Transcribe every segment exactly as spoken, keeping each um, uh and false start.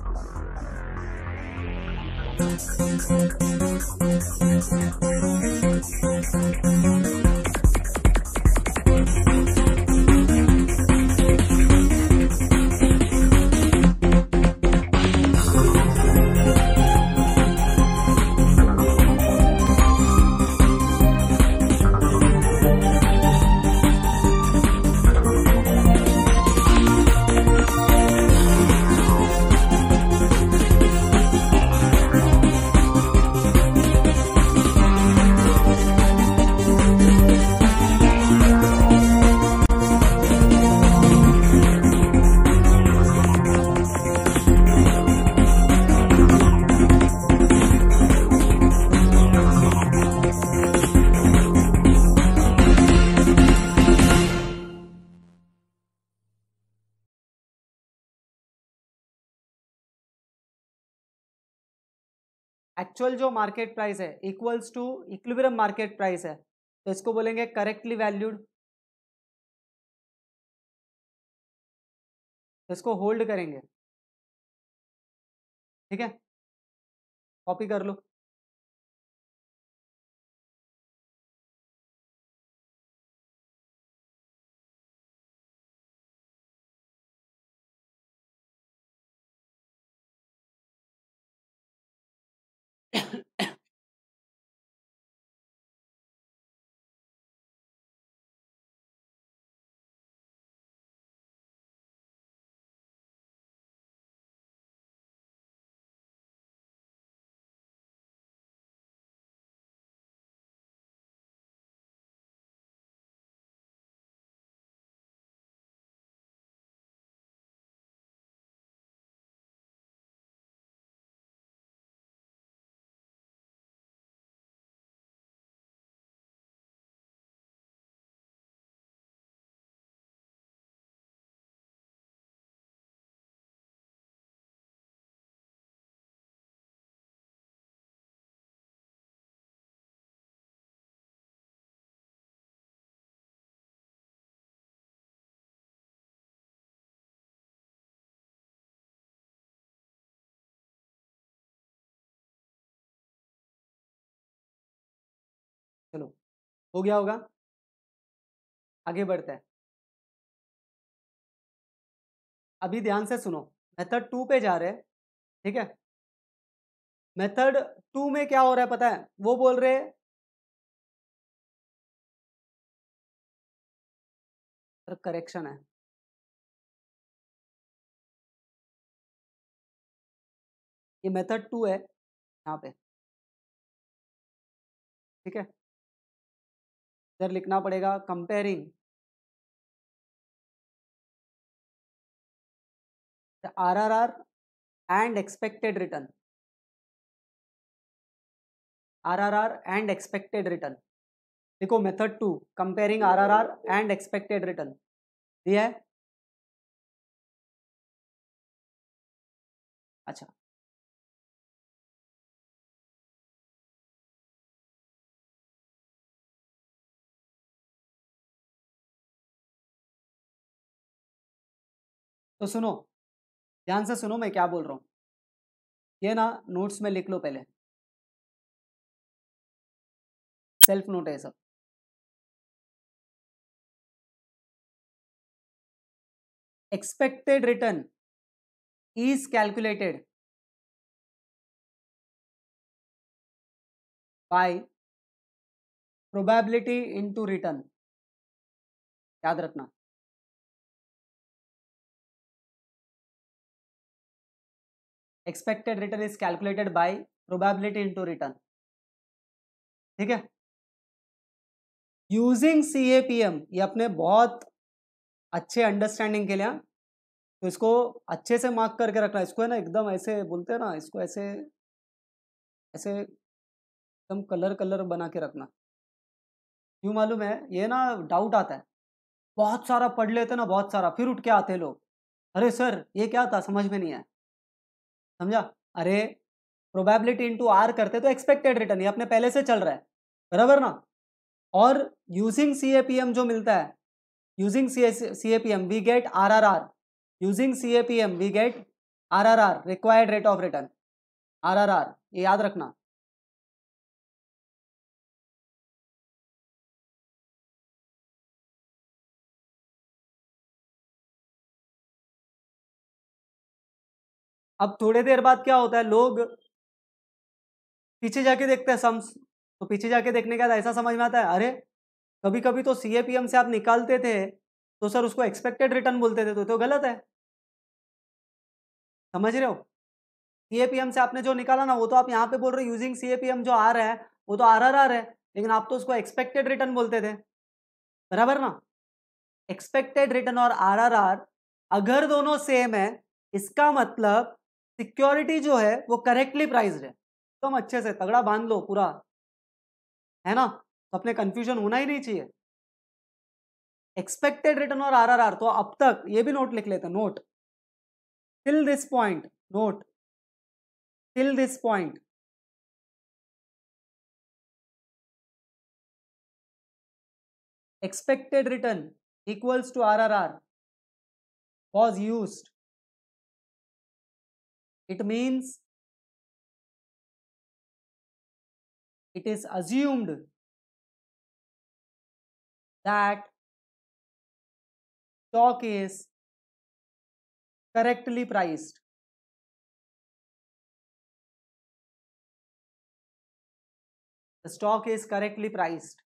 Actual जो market price है equals to equilibrium market price है, तो इसको बोलेंगे करेक्टली वैल्यूड। तो इसको होल्ड करेंगे, ठीक है, कॉपी कर लो। चलो हो गया होगा, आगे बढ़ते हैं। अभी ध्यान से सुनो, मेथड टू पे जा रहे हैं, ठीक है। मेथड टू में क्या हो रहा है पता है, वो बोल रहे हैं करेक्शन है, ये मेथड टू है यहाँ पे, ठीक है। इधर लिखना पड़ेगा comparing the RRR and expected return, RRR and expected return. देखो method to comparing RRR and expected return दिया है। अच्छा, तो सुनो, ध्यान से सुनो मैं क्या बोल रहा हूँ, ये ना नोट्स में लिख लो पहले, सेल्फ नोट है सब। Expected return is calculated by probability into return, याद रखना। Expected return is calculated by probability into return, ठीक है। यूजिंग सीएपीएम, ये अपने बहुत अच्छे अंडरस्टैंडिंग के लिए, तो इसको अच्छे से मार्क करके रखना। इसको है ना एकदम ऐसे बोलते हैं ना, इसको ऐसे ऐसे एकदम कलर कलर बना के रखना। क्यों मालूम है, ये ना डाउट आता है, बहुत सारा पढ़ लेते ना, बहुत सारा, फिर उठ के आते हैं लोग, अरे सर ये क्या था, समझ में नहीं आया, समझा। अरे प्रोबेबिलिटी इनटू आर करते तो एक्सपेक्टेड रिटर्न, ये अपने पहले से चल रहा है, बराबर ना। और यूजिंग सीएपीएम जो मिलता है, using CAPM we get RRR, using CAPM we get R R R required rate of return, R R R ये याद रखना। अब थोड़ी देर बाद क्या होता है, लोग पीछे जाके देखते हैं सम्स, तो पीछे जाके देखने के बाद ऐसा समझ में आता है, अरे कभी कभी तो सीएपीएम से आप निकालते थे तो सर उसको एक्सपेक्टेड रिटर्न बोलते थे, तो तो गलत है। समझ रहे हो, सीएपीएम से आपने जो निकाला ना, वो तो आप यहाँ पे बोल रहे हो यूजिंग सीएपीएम जो आ रहा है वो तो आर आर आर है, लेकिन आप तो उसको एक्सपेक्टेड रिटर्न बोलते थे, बराबर ना। एक्सपेक्टेड रिटर्न और आर आर आर अगर दोनों सेम है, इसका मतलब सिक्योरिटी जो है वो करेक्टली प्राइस्ड है। तुम तो अच्छे से तगड़ा बांध लो पूरा, है ना, तो अपने कंफ्यूजन होना ही नहीं चाहिए। एक्सपेक्टेड रिटर्न और आर आर आर, तो अब तक ये भी नोट लिख लेते हैं, note till this point, note till this point expected return equals to R R R was used. It means it is assumed that stock is correctly priced. The stock is correctly priced.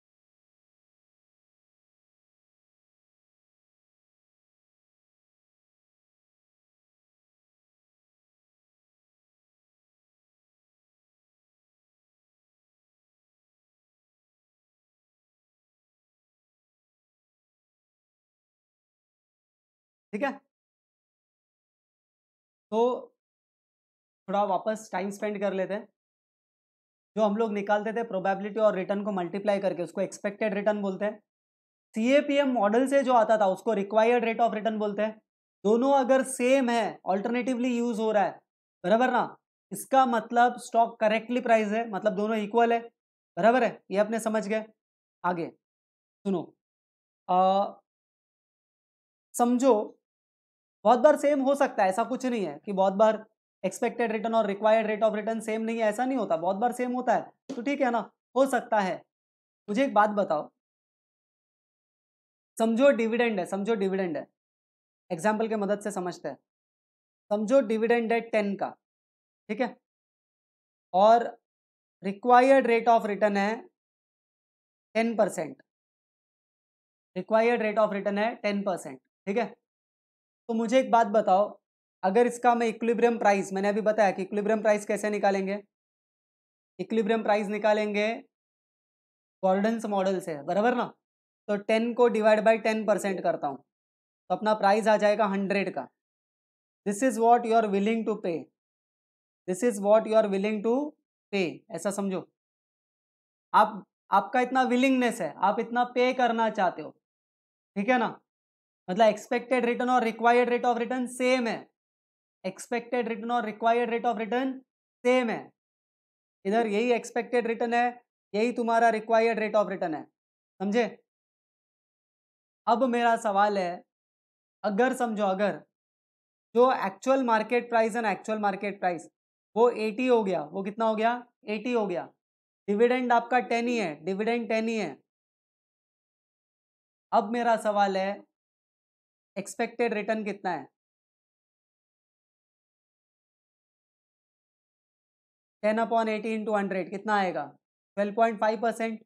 ठीक है, तो थोड़ा वापस time spend कर लेते हैं। जो हम लोग निकालते थे प्रोबेबिलिटी और रिटर्न को मल्टीप्लाई करके, उसको एक्सपेक्टेड रिटर्न बोलते हैं। सीएपीएम मॉडल से जो आता था उसको रिक्वायर्ड रेट ऑफ रिटर्न बोलते हैं। दोनों अगर सेम है, ऑल्टरनेटिवली यूज हो रहा है, बराबर ना, इसका मतलब स्टॉक करेक्टली प्राइस है, मतलब दोनों इक्वल है, बराबर है, ये अपने समझ गए। आगे सुनो, आ, समझो बहुत बार सेम हो सकता है, ऐसा कुछ नहीं है कि बहुत बार एक्सपेक्टेड रिटर्न और required rate of return same नहीं है, ऐसा नहीं होता, बहुत बार सेम होता है, तो ठीक है ना, हो सकता है। मुझे एक बात बताओ, समझो डिविडेंड है, समझो डिविडेंड है, एग्जाम्पल के मदद से समझते हैं। समझो डिविडेंड है टेन का, ठीक है, और रिक्वायर्ड रेट ऑफ रिटर्न है ten percent, required rate of return है टेन परसेंट, ठीक है। तो मुझे एक बात बताओ, अगर इसका मैं इक्विलिब्रियम प्राइस, मैंने अभी बताया कि इक्विलिब्रियम प्राइस कैसे निकालेंगे, इक्विलिब्रियम प्राइस निकालेंगे गॉर्डन्स मॉडल से, बराबर ना। तो टेन को डिवाइड बाई टेन परसेंट करता हूँ, तो अपना प्राइस आ जाएगा हंड्रेड का। This is what you are willing to pay, this is what you are willing to pay, ऐसा समझो। आप आपका इतना विलिंगनेस है, आप इतना पे करना चाहते हो, ठीक है ना। मतलब एक्सपेक्टेड रिटर्न और required rate of return same है, एक्सपेक्टेड रिटर्न और required rate of return same है। इधर यही एक्सपेक्टेड रिटर्न है, यही तुम्हारा रिक्वायर्ड रेट ऑफ रिटर्न है, समझे। अब मेरा सवाल है, अगर समझो, अगर जो एक्चुअल मार्केट प्राइस है ना, एक्चुअल मार्केट प्राइस वो एटी हो गया, वो कितना हो गया, एटी हो गया, डिविडेंड आपका टेन ही है, डिविडेंड टेन ही है। अब मेरा सवाल है, एक्सपेक्टेड रिटर्न कितना है, ten upon eighty into hundred कितना आएगा, twelve point five percent,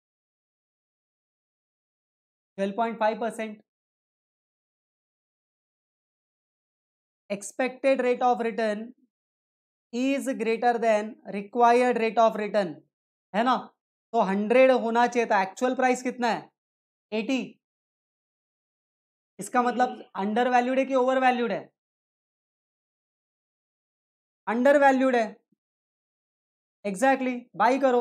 twelve point five percent. Expected rate of return is greater than required rate of return, है ना। तो हंड्रेड होना चाहिए था, एक्चुअल प्राइस कितना है, एटी। इसका मतलब अंडर वैल्यूड है कि ओवर वैल्यूड है, अंडर वैल्यूड है, एग्जैक्टली, बाई करो।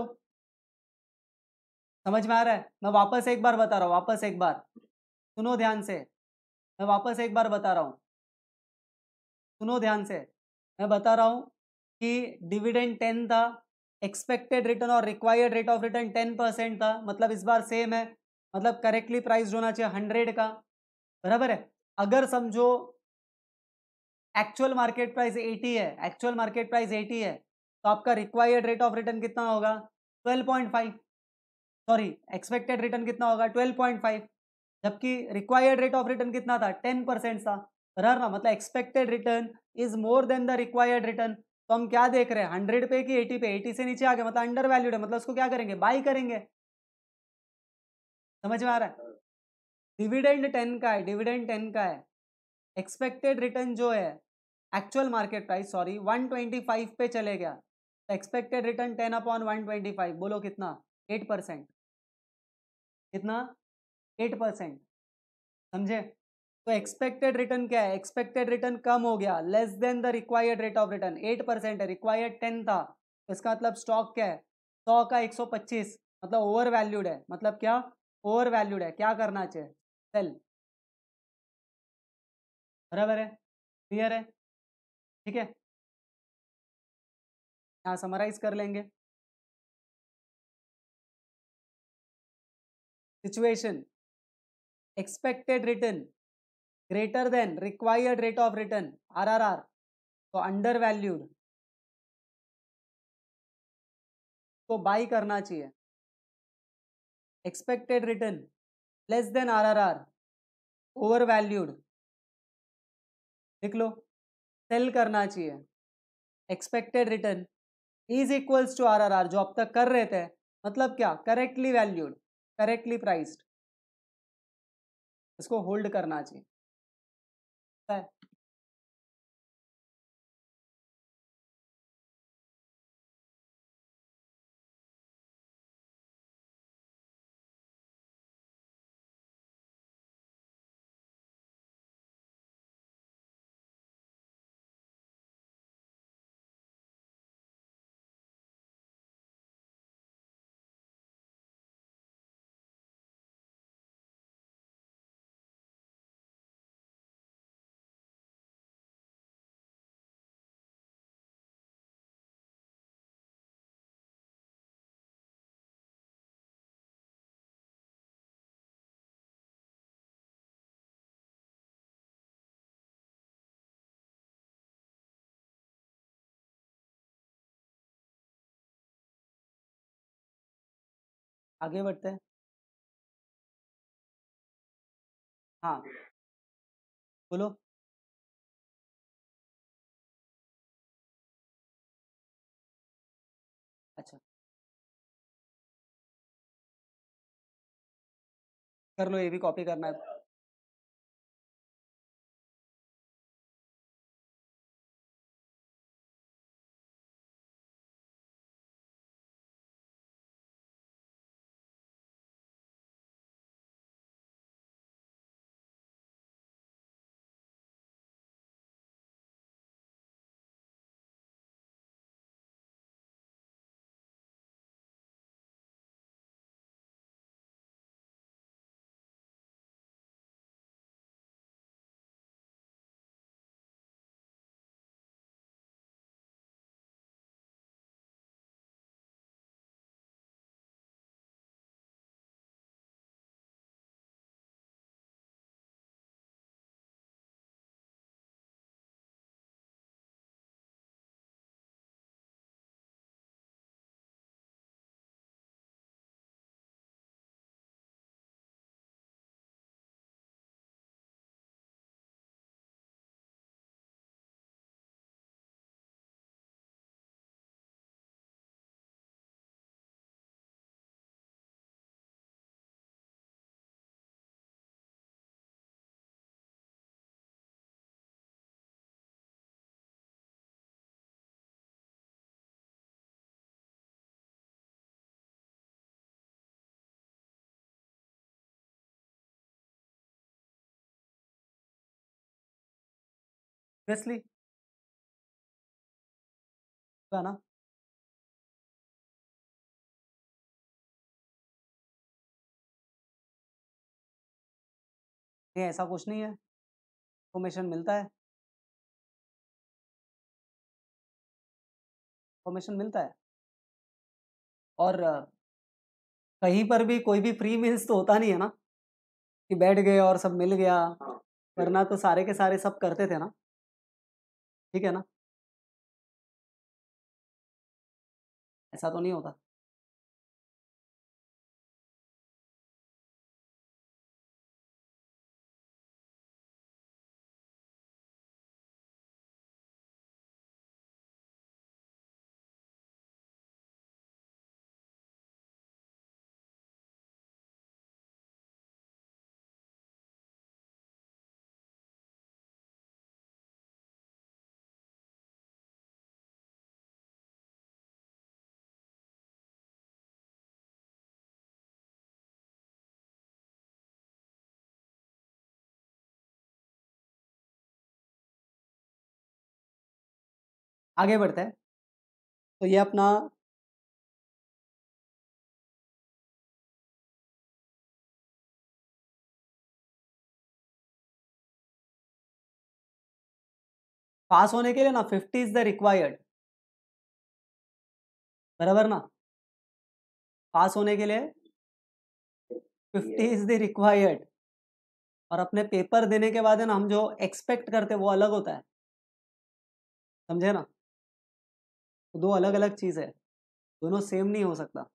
समझ में आ रहा है, मैं वापस एक बार बता रहा हूँ, वापस एक बार सुनो ध्यान से, मैं वापस एक बार बता रहा हूँ, सुनो ध्यान से। मैं बता रहा हूँ कि डिविडेंड टेन था, एक्सपेक्टेड रिटर्न और required rate of return ten percent था, मतलब इस बार सेम है, मतलब करेक्टली प्राइस्ड होना चाहिए हंड्रेड का, बराबर है। अगर समझो एक्चुअल मार्केट प्राइस अस्सी है, एक्चुअल मार्केट प्राइस अस्सी है, तो आपका रिक्वायर्ड रेट ऑफ रिटर्न कितना होगा? Twelve point five, sorry expected return कितना होगा? ट्वेल्व पॉइंट फाइव, जबकि रिक्वायर्ड रेट ऑफ रिटर्न कितना था? टेन परसेंट था। बराबर ना, मतलब expected return is more than the required return. तो हम क्या देख रहे हैं, हंड्रेड पे कि एटी पे? एटी से नीचे आ गया मतलब अंडर वैल्यूड है, मतलब उसको क्या करेंगे? बाई करेंगे। समझ में आ रहा है? डिविडेंड टेन का है, डिविडेंड टेन का है, एक्सपेक्टेड रिटर्न जो है actual market price sorry one twenty five पे चले गया, तो expected return ten upon one twenty five, बोलो कितना? Eight percent. कितना? Eight percent. समझे? तो एक्सपेक्टेड रिटर्न क्या है? एक्सपेक्टेड रिटर्न कम हो गया, less than the required rate of return. Eight percent है, रिक्वायर्ड टेन था, तो इसका मतलब स्टॉक क्या है? सौ का एक सौ पच्चीस, मतलब ओवर वैल्यूड है। मतलब क्या? ओवर वैल्यूड है। क्या करना चाहिए? सेल। बराबर है? क्लियर है? ठीक है, यहाँ समराइज कर लेंगे। Situation, expected return greater than required rate of return RRR, तो अंडर वैल्यूड, तो बाई करना चाहिए। Expected return less than RRR, over valued, लिख लो, सेल करना चाहिए। Expected return is equals to RRR, जो अब तक कर रहे थे, मतलब क्या? करेक्टली वैल्यूड, करेक्टली प्राइस्ड, इसको होल्ड करना चाहिए। आगे बढ़ते हैं। हाँ बोलो। अच्छा कर लो, ये भी कॉपी करना है। ऑब्वियसली ना, ये ऐसा कुछ नहीं है, इन्फॉर्मेशन मिलता है, इन्फॉर्मेशन मिलता है। और अ, कहीं पर भी कोई भी फ्री मील्स तो होता नहीं है ना, कि बैठ गए और सब मिल गया। वरना तो सारे के सारे सब करते थे ना। ठीक है ना, ऐसा तो नहीं होता। आगे बढ़ते हैं। तो ये अपना पास होने के लिए ना फिफ्टी इज द रिक्वायर्ड, बराबर ना, पास होने के लिए फिफ्टी इज द रिक्वायर्ड, और अपने पेपर देने के बाद है ना हम जो एक्सपेक्ट करते हैं वो अलग होता है, समझे ना, तो दो अलग अलग चीज़ है, दोनों सेम नहीं हो सकता।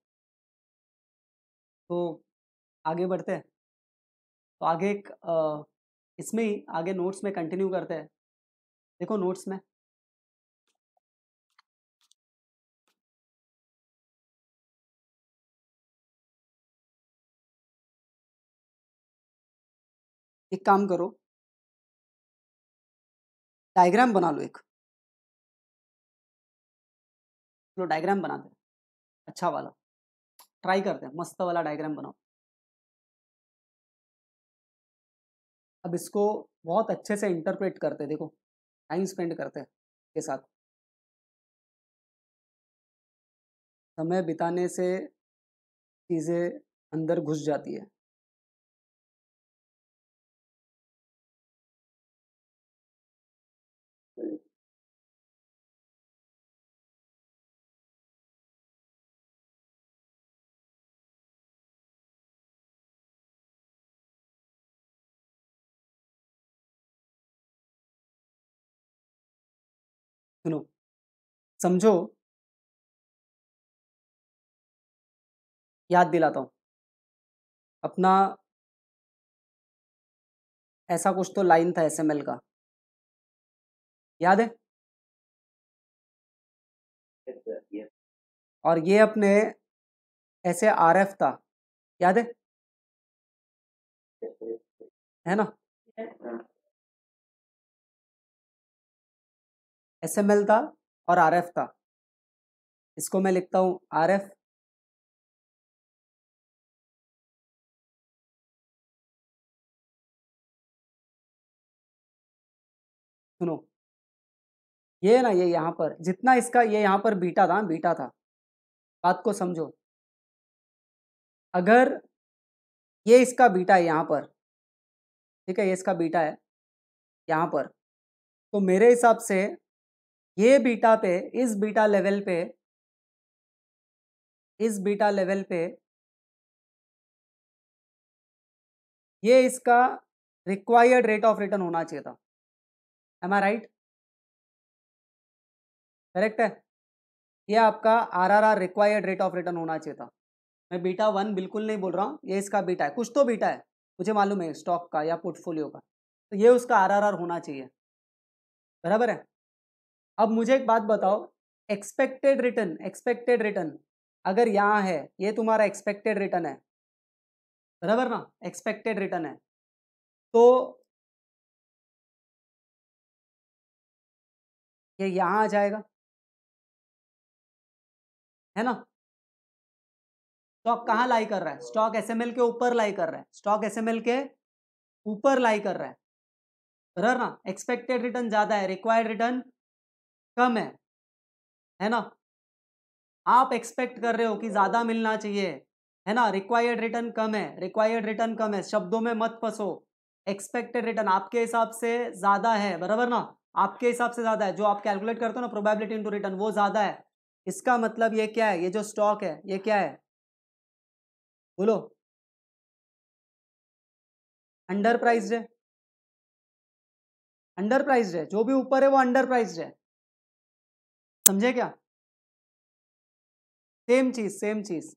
तो आगे बढ़ते हैं। तो आगे एक अ, इसमें ही आगे नोट्स में कंटिन्यू करते हैं। देखो नोट्स में एक काम करो, डायग्राम बना लो एक, चलो डायग्राम बनाते हैं, अच्छा वाला ट्राई करते हैं, मस्त वाला डायग्राम बनाओ। अब इसको बहुत अच्छे से इंटरप्रेट करते हैं, देखो टाइम स्पेंड करते हैं के साथ, समय बिताने से चीज़ें अंदर घुस जाती है। सुनो, समझो, याद दिलाता हूँ अपना, ऐसा कुछ तो लाइन था एसएमएल का, याद है, और ये अपने ऐसे आरएफ था, याद है है ना, एसएमएल था और आरएफ था, इसको मैं लिखता हूँ आरएफ, सुनो, ये है ना, ये यहाँ पर जितना इसका ये यहाँ पर बीटा था, बीटा था, बात को समझो, अगर ये इसका बीटा है यहाँ पर, ठीक है, ये इसका बीटा है यहाँ पर, तो मेरे हिसाब से ये बीटा पे, इस बीटा लेवल पे, इस बीटा लेवल पे ये इसका रिक्वायर्ड रेट ऑफ रिटर्न होना चाहिए था, एम आई राइट, करेक्ट है, ये आपका R R R required rate of return होना चाहिए था। मैं बीटा वन बिल्कुल नहीं बोल रहा हूँ, ये इसका बीटा है, कुछ तो बीटा है, मुझे मालूम है स्टॉक का या पोर्टफोलियो का, तो ये उसका आर आर आर होना चाहिए, बराबर है। अब मुझे एक बात बताओ, एक्सपेक्टेड रिटर्न, एक्सपेक्टेड रिटर्न अगर यहाँ है, ये तुम्हारा एक्सपेक्टेड रिटर्न है, बराबर ना, एक्सपेक्टेड रिटर्न है, तो ये यहाँ आ जाएगा, है ना, स्टॉक कहाँ लाई कर रहा है, स्टॉक एसएमएल के ऊपर लाई कर रहा है, स्टॉक एसएमएल के ऊपर लाई कर रहा है, बराबर ना, एक्सपेक्टेड रिटर्न ज्यादा है, रिक्वायर्ड रिटर्न कम है है ना, आप एक्सपेक्ट कर रहे हो कि ज्यादा मिलना चाहिए, है ना, रिक्वायर्ड रिटर्न कम है, रिक्वायर्ड रिटर्न कम है, शब्दों में मत फंसो, एक्सपेक्टेड रिटर्न आपके हिसाब से ज्यादा है, बराबर ना, आपके हिसाब से ज्यादा है, जो आप कैलकुलेट करते हो ना प्रोबेबिलिटी इनटू रिटर्न, वो ज्यादा है, इसका मतलब ये क्या है, ये जो स्टॉक है ये क्या है, बोलो, अंडर प्राइस्ड है, अंडर प्राइस्ड है, जो भी ऊपर है वो अंडर प्राइस्ड है, समझे क्या? सेम चीज सेम चीज।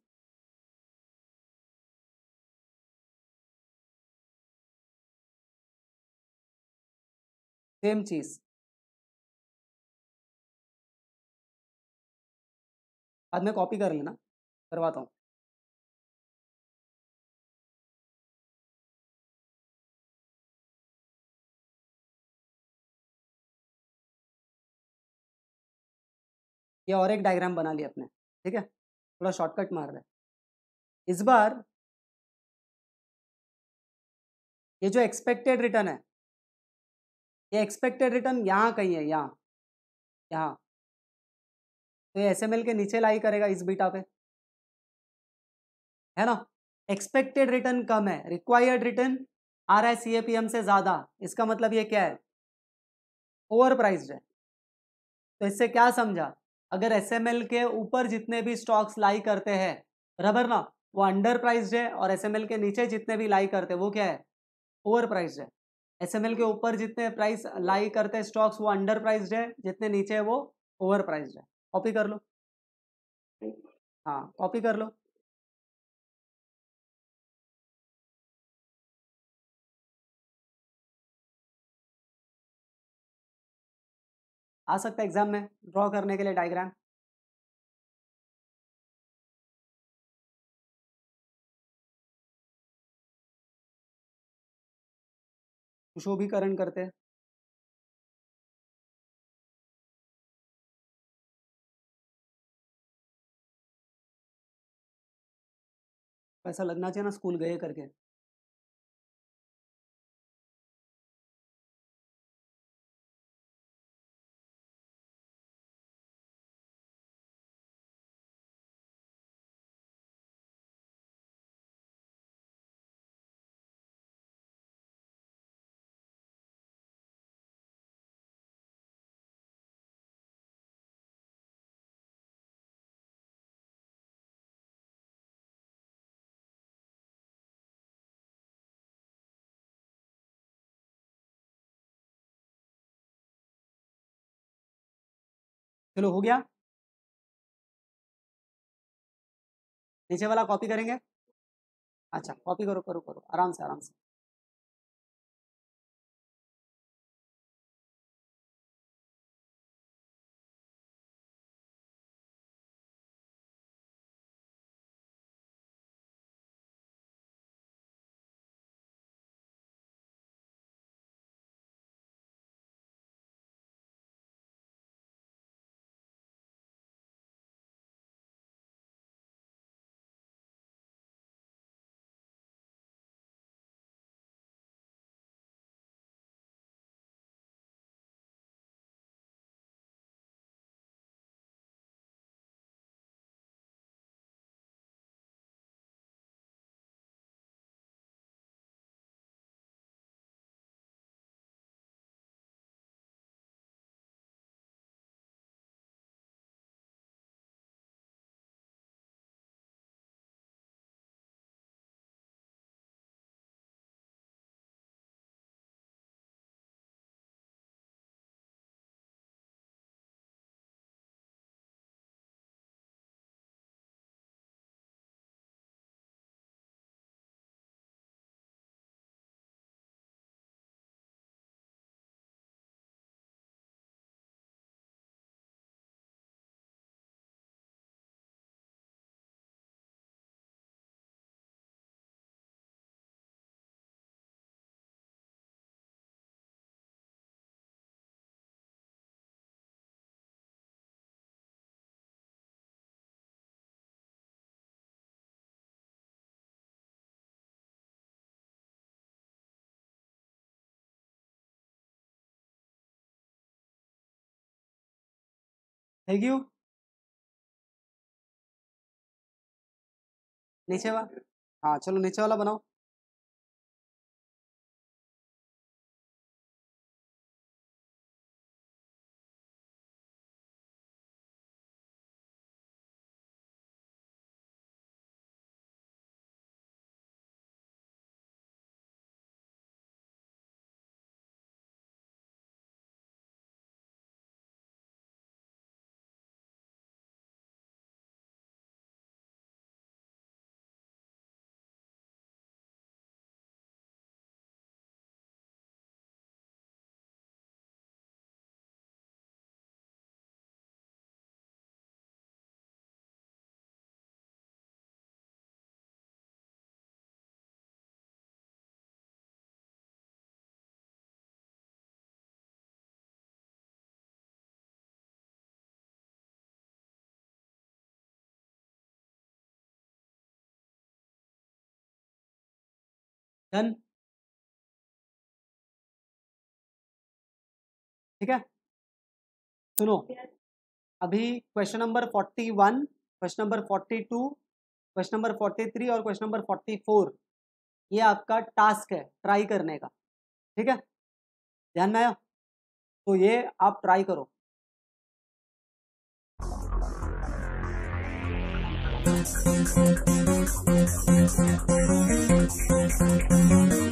सेम चीज। बाद में कॉपी कर लेना, करवाता हूँ। ये और एक डायग्राम बना लिया अपने, ठीक है, थोड़ा शॉर्टकट मार रहे हैं इस बार। ये जो एक्सपेक्टेड रिटर्न है, ये एक्सपेक्टेड रिटर्न यहाँ कहीं है, यहाँ यहाँ, तो ये एसएमएल के नीचे लाई करेगा इस बीटा पे, है ना। एक्सपेक्टेड रिटर्न कम है, रिक्वायर्ड रिटर्न आ रहा है सीएपीएम से ज्यादा, इसका मतलब ये क्या है, ओवर प्राइस्ड है। तो इससे क्या समझा, अगर एसएमएल के ऊपर जितने भी स्टॉक्स लाई करते हैं, बराबर ना, वो अंडर प्राइस्ड है, और एसएमएल के नीचे जितने भी लाई करते हैं वो क्या है, ओवर प्राइस्ड है। एसएमएल के ऊपर जितने प्राइस लाई करते हैं स्टॉक्स वो अंडर प्राइस्ड है, जितने नीचे है वो ओवर प्राइस्ड है। कॉपी कर लो, हाँ कॉपी कर लो। आ सकता है एग्जाम में ड्रॉ करने के लिए डायग्राम। कुछ वो भी करण करते हैं। ऐसा लगना चाहिए ना स्कूल गए करके। चलो हो गया, नीचे वाला कॉपी करेंगे। अच्छा कॉपी करो करो करो, आराम से आराम से। Thank you. नीचे वाला, हाँ चलो नीचे वाला बनाओ। डन। ठीक है, सुनो अभी question number forty one, question number forty two, question number forty three और क्वेश्चन नंबर फोर्टी फोर, ये आपका टास्क है ट्राई करने का। ठीक है, ध्यान में आया? तो ये आप ट्राई करो। Thank you.